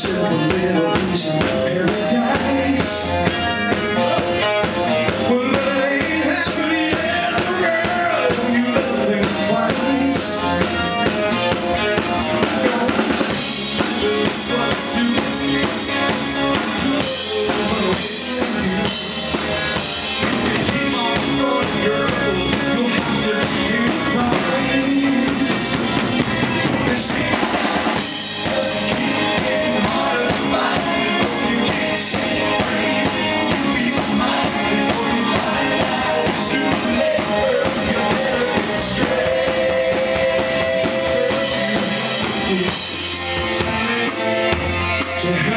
yourself a little piece of paradise. Well, that ain't happening yet, girl. You better think twice. Keep on running, girl. You'll have to hear the cries. You see, to